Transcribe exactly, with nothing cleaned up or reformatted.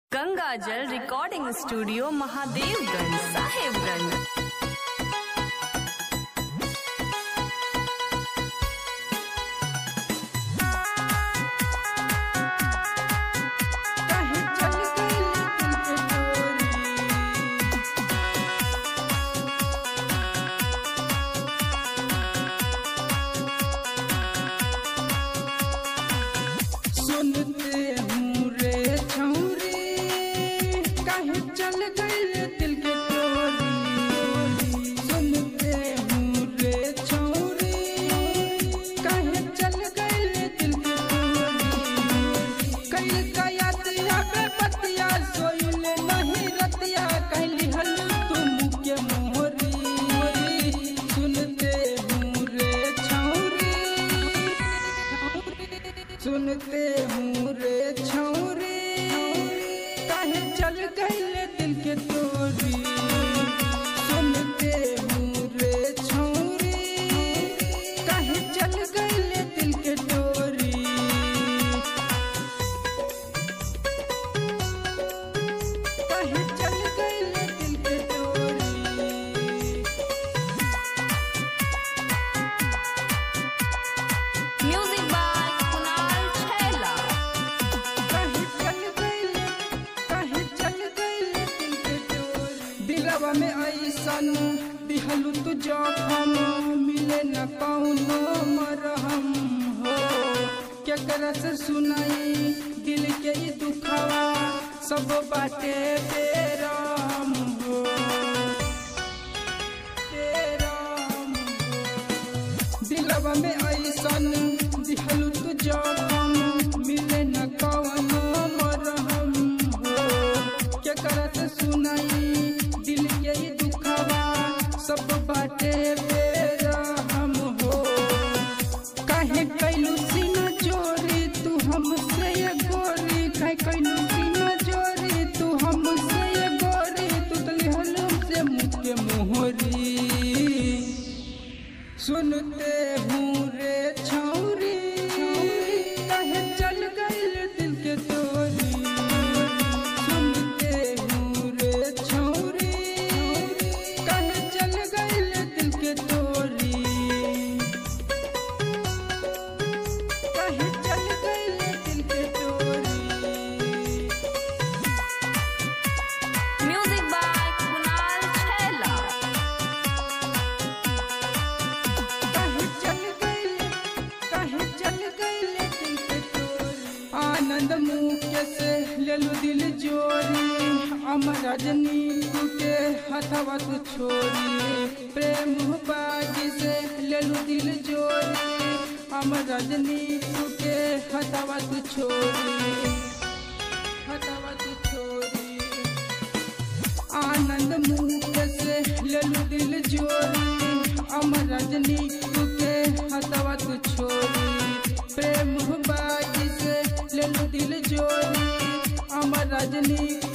गंगाजल recording studio Mahadevganj Sahebganj. सुनते हूँ रे छौरी काहे चल गइले दिल के तोरी। सुनते हूँ रे छौरी काहे चल गइले दिल के तोरी। काहे चल गइले दिल के तोरी। म्यूजिक दिलवा में ऐसन दिहलु तू जखम मिले न कौनो मरहम हो। केकरा से सुनाई दिल के ई दुखवा सब बाटे बेराम हो बेराम हो। दिलवा में ऐसन दिहलु तू जखम मिले न कौनो मरहम हो। केकरा से सुनाई दिल के ही दुखवा सब बाटे बेरहम हो। काहे कैलू सीना जोरी तू हमसे ये गोरी। काहे कैलू सीना जोरी तू हमसे ये गोरी। तू तो लिहलू से मुँह के मोहरी। सुनते हूँ रे छौरी काहे चल गइले दिल के तोरी। आनंद मुके से लेलू दिल जोरी अमर रजनी के हथवा तू छोरी। प्रेम बागी से लेलू दिल जोरी अमर रजनी के हथवा तू छोरी हथवा तू छोरी। आनंद मुके से लेलू दिल जोरी अमर रजनी के हथवा तू छोरी। प्रेम बागी से लेलू दिल जोरी अमर रजनी